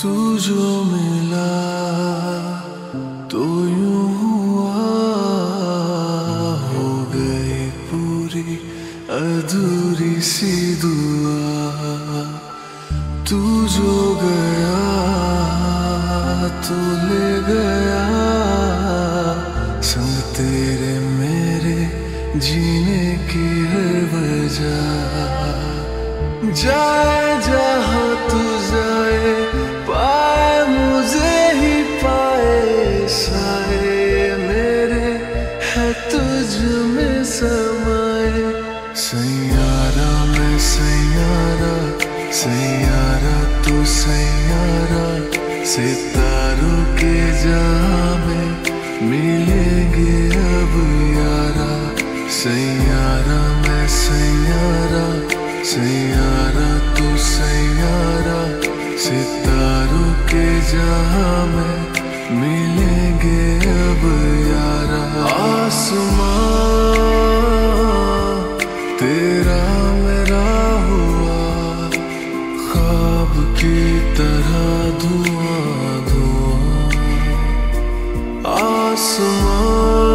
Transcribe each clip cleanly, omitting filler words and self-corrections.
तू जो मिला तो यूं हुआ, हो गई पूरी अधूरी सी दुआ। तू जो गया तो ले गया, संग तेरे मेरे जीने की हर वजह। जाए जहाँ तू जाए, पाए मुझे ही पाए, साए मेरे है तुझ में समाए। सैयारा मैं सैयारा, सैयारा तू सैयारा, सितारों के जहाँ में मिलेंगे अब यारा। सैयारा मैं सैयारा, सैयारा तू सैयारा, सितारों के जहाँ में मिलेंगे अब यारा। आसमां तेरा मेरा हुआ, ख्वाब की तरह धुआं धुआं। आसमां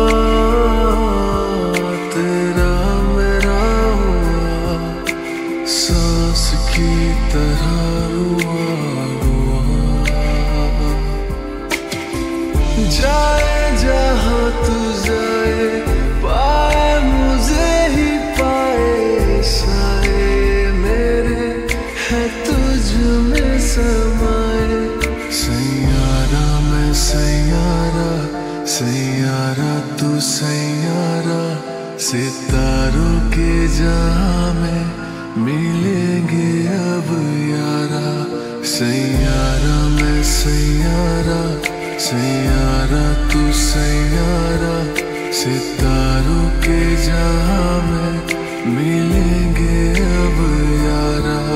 तेरा मेरा हुआ, सांस की तरह रुआ रुआ। जाए जहाँ तू जाए, पाए मुझे ही पाए, साए मेरे है तुझ में समाए। सैयारा मैं सैयारा, सैयारा तू सैयारा, सितारों के जहाँ में मिलेंगे अब यारा। सैयारा मैं सैयारा, सैयारा तू सैयारा, सितारों के जहाँ में मिलेंगे अब यारा।